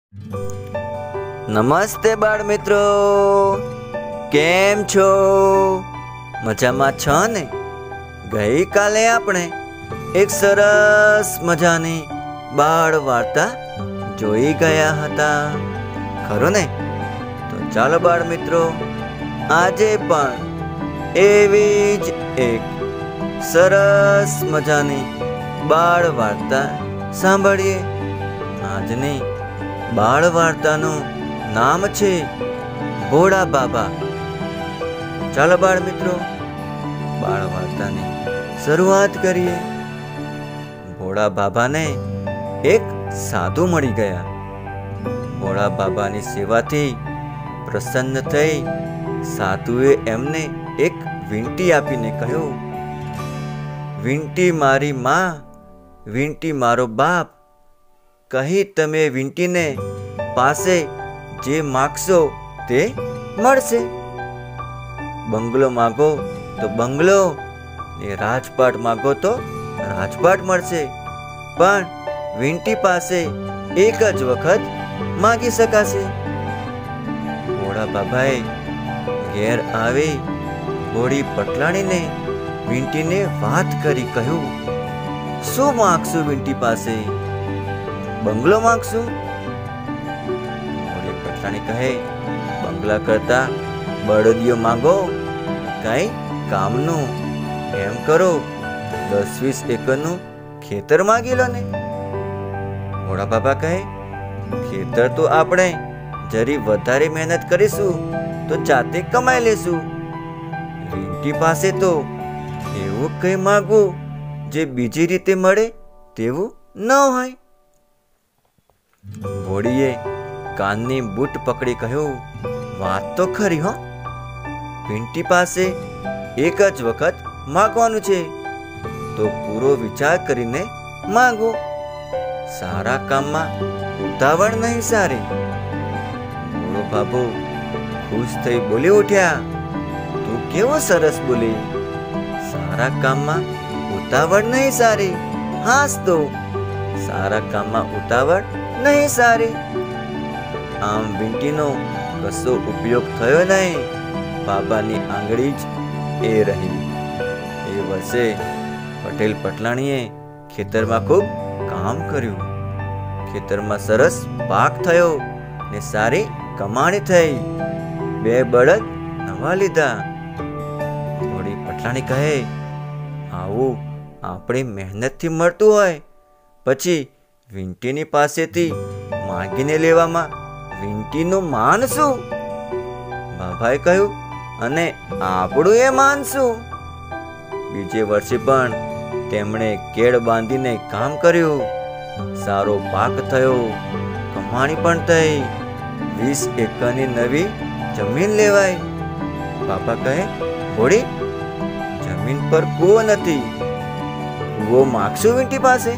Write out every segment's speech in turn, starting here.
નમસ્તે બાળ મિત્રો, કેમ છો? મજામાં છો ને? ગઈકાલે આપણે એક સરસ મજાની બાળ વાર્તા જોઈ ગયા હતા, ખરું ને? તો ચાલો બાળ મિત્રો, આજે પણ એવી જ એક સરસ મજાની બાળ વાર્તા સાંભળીએ. આજની બાળ વાર્તાનું નામ છે ભોળા બાબા. ચાલો બાળ મિત્રો, બાળ વાર્તાની શરૂઆત કરીએ. ભોળા બાબાને એક સાધુ મળી ગયા. ભોળા બાબાની સેવાથી પ્રસન્ન થઈ સાધુએ એમને એક વીંટી આપીને કહ્યું, વીંટી મારી માં, વીંટી મારો બાપ, કહી તમે વીંટીને પાસે જે માગશો તે મળશે. બંગલો માગો તો બંગલો, ને રાજપાટ માગો તો રાજપાટ મળશે, પણ વીંટી પાસે એક જ વખત માગી શકાશે. ભોળા બાબાએ ઘેર આવી ભોળી પટલાણીને વીંટીને વાત કરી, કહ્યું, શું માગશું વીંટી પાસે? બંગલો માગશું? ભોળી પટલાણી કહે, બંગલા કરતા બળદિયો માંગો, કઈ કામનું. એમ કરો, 10-20 એકરનું ખેતર માગી લો ને. ભોળા બાબા કહે, ખેતર તો આપણે જરી વધારે મહેનત કરીશું તો જાતે કમાઈ લેશું. વીંટી પાસે તો એવું કઈ માંગવું જે બીજી રીતે મળે તેવું ન હોય. ભોળીએ કાનની બૂટ પકડી કહ્યું, વાત તો ખરી હો. વીંટી પાસે એક જ વખત માગવાનું છે, તો પૂરો વિચાર કરીને માંગો. સારા કામમાં ઉતાવળ નહીં સારી. ભોળો બાબો ખુશ થઈ બોલી ઉઠ્યા, તું કેવો સરસ બોલી. સારા કામમાં ઉતાવળ નહીં સારી. હાસ તો, સારા કામમાં ઉતાવળ નહીં સારી. આમ વીંટીનો કશો ઉપયોગ થયો નહીં. બાબાની આંગળી જ એ રહી. એ વર્ષે પટેલ પટલાણીએ ખેતરમાં ખૂબ કામ કર્યું. ખેતરમાં સરસ પાક થયો ને સારી કમાણી થઈ. 2 બળદ નવા લીધા. ભોળી પટલાણી કહે, આવું આપણી મહેનતથી મળતું હોય, પછી વીંટીની પાસેથી માગીને લેવામાં વીંટીનું માન શું? બાબાએ કહ્યું, અને આપણું એ માન શું? બીજે વર્ષે પણ તેમણે કેળ બાંધીને કામ કર્યું. સારો પાક થયો, કમાણી પણ થઈ. 20 એકરની નવી જમીન લેવાય. બાબા કહે, ભોળી, જમીન પર કૂવો નથી, કૂવો માગશું વીંટી પાસે?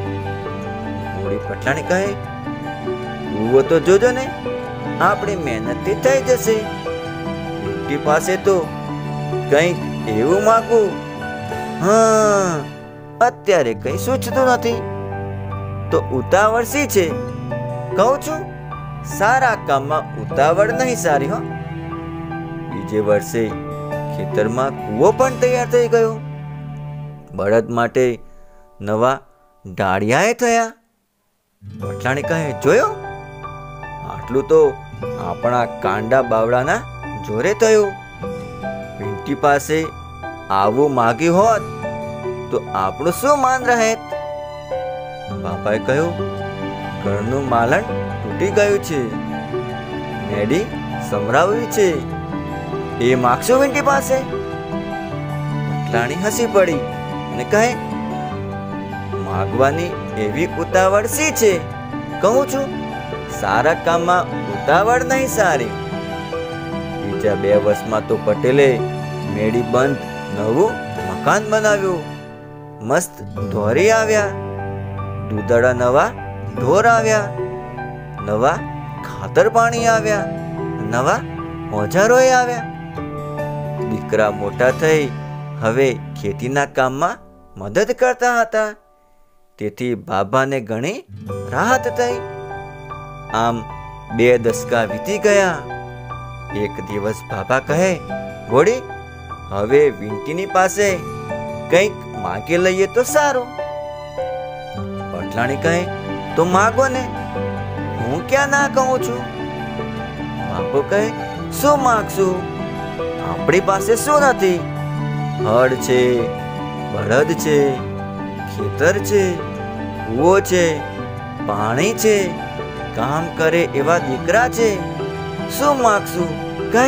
ભોળી પટલાણી કહે, કૂવો તો જોજો ને, આપણી મહેનતથી થઈ જશે. વીંટી પાસે તો કંઈક એવું માગવું, હા, અત્યારે કંઈ સૂચતું નથી. તો ઉતાવળ શી છે? કહું છું, સારા કામમાં ઉતાવળ નહીં સારી હો. બીજે વર્ષે ખેતરમાં કૂવો પણ તૈયાર થઈ ગયો. બળદ માટે નવા ડાળિયાએ થયા. પટલાણી કહે, જોયો, આટલું તો આપણા કાંડા બાવડાના જોરે થયું. વીંટી પાસે આવું માગ્યું હોત તો આપણું શું માન રહેત? બાપાએ કહ્યું, ઘરનું માલણ તૂટી ગયું છે, મેડી સંભળાવી છે, એ માગશો વીંટી પાસે? પટલાણી હસી પડી અને કહે, માગવાની એવી ઉતાવળ શી છે? કહું છું, સારા કામમાં ઉતાવળ નહીં સારી. બીજા 2 વર્ષમાં તો પટેલે મેડી બંધ નવું મકાન બનાવ્યું. મસ્ત ઢોરી આવ્યા, દૂધડા નવા ઢોર આવ્યા, નવા ખાતર પાણી આવ્યા, નવા ઓજારોએ આવ્યા. દીકરા મોટા થઈ હવે ખેતીના કામમાં મદદ કરતા હતા. તેથી બાબાને ઘણી રાહત થઈ. આમ 2 દશકા વીતી ગયા. એક દિવસ બાબા કહે, ઘોડી, હવે વિંટીની પાસે કંઈક માગી લઈએ તો સારું. પટલાણી કહે, તો માગો ને, હું ક્યાં ના કહું છું. બાપુ કહે, શું માગશું? આપણી પાસે શું નથી? હળ છે, બળદ છે, ખેતર છે, કૂવો છે, પાણી છે, કામ કરે એવા દીકરા છે. શું માગશું? કહે.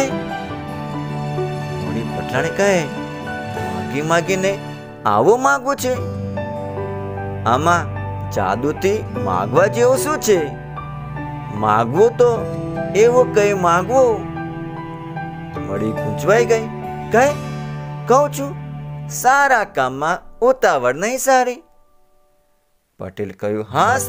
ઘોડી પટલાણી કહે, માગી માગીને આવું માગવું છે? આમાં જાદુથી માગવા જેવું શું છે? માગવું તો એવું કઈ માગવું. ઘોડી ગૂંચવાઈ ગઈ. કહે, કહું છું, સારા કામમાં ઉતાવળ નહીં સારી. પટેલ કહ્યું, હાસ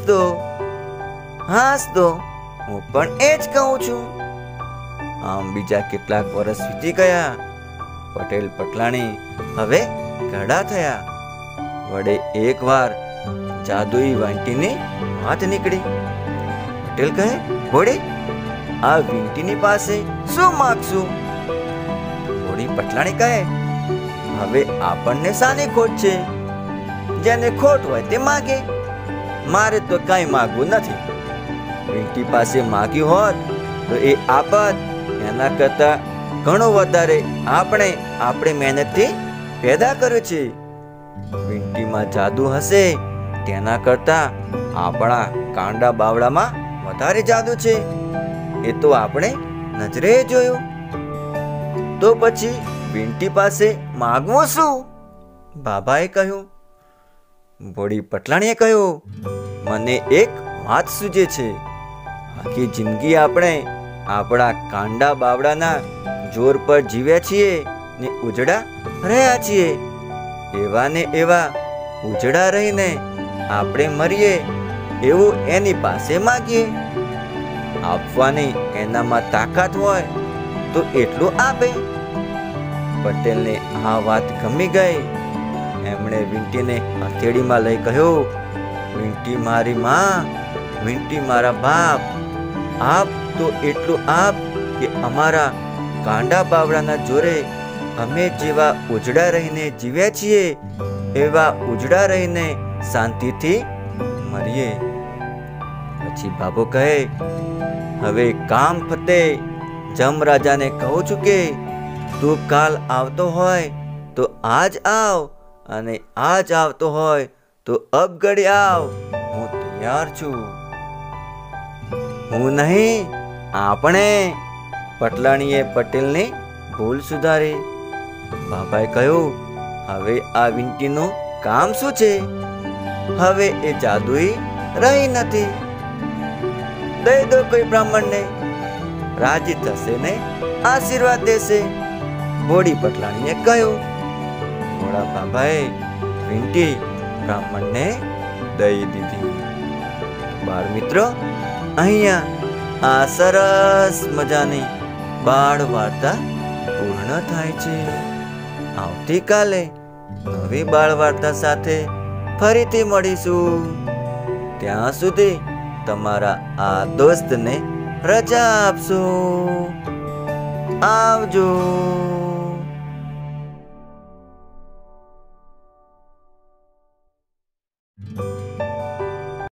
તો હું પણ એ જ કહું છું. આમ બીજા કેટલાક વર્ષ વીતી ગયા. પટેલ પટલાણી હવે ઘરડા થયા. વડે એકવાર જાદુઈ વીંટીની વાત નીકળી. પટેલ કહે, ઘોડી, આ વીંટીની પાસે શું માગશું? ઘોડી પટલાણી કહે, હવે આપણને શાની ખોટ છે? જેને ખોટ હોય તે માગે. મારે તો કાંઈ માગવું નથી. વીંટી પાસે માગ્યું હોત તો એ આપત. એના કરતા ઘણું વધારે આપણે મહેનતથી પેદા કર્યું છે. વીંટીમાં જાદુ હશે તેના કરતા આપણા કાંડા બાવડામાં વધારે જાદુ છે. એ તો આપણે નજરે જોયું. તો પછી વીંટી પાસે માગવું શું? બાબાએ કહ્યું. ઘોડી પટલાણીએ કહ્યું, મને એક વાત સૂજે છે. આખી જિંદગી આપણે આપણા કાંડા બાવડાના જોર પર જીવ્યા છીએ ને ઉજડા રહ્યા છીએ. એવા ને એવા ઉજડા રહીને આપણે મરીએ એવું એની પાસે માગીએ. આપવાની એનામાં તાકાત હોય તો એટલું આપે. પટેલને આ વાત ગમી ગઈ. એમણે વીંટીને હથેળીમાં લઈ કહ્યું, વીંટી મારી માં, વીંટી મારા બાપ, આપ તો એટલું આપ કે અમારા કાંડા બાવડાના જોરે અમે જેવા ઉજડા રહીને જીવ્યા છીએ એવા ઉજડા રહીને શાંતિથી મરીએ. પછી બાબો કહે, હવે કામ ફતે. જમરાજાને કહું છું કે તું કાલ આવતો હોય તો આજ આવ, અને આજ આવતો હોય તો અબઘડી આવ. હું તૈયાર છું. હું નહીં, આપણે. પટલાણીએ પટેલની ભૂલ સુધારી. બાબાએ કહ્યું, હવે આ વીંટીનું કામ શું છે? હવે એ જાદુઈ રહી નથી. દઈ દો કોઈ બ્રાહ્મણને, રાજી થશે ને આશીર્વાદ દેશે. ઘોડી પટલાણીએ કહ્યું. ઘોડા બાબાએ વીંટી બ્રાહ્મણને દઈ દીધી. બાળ મિત્રો, અહીંયા આ સરસ મજાની બાળ વાર્તા પૂર્ણ થાય છે. આવતીકાલે નવી બાળ વાર્તા સાથે ફરીથી મળીશું. ત્યાં સુધી તમારા આ દોસ્તને રજા આપશો. આવજો.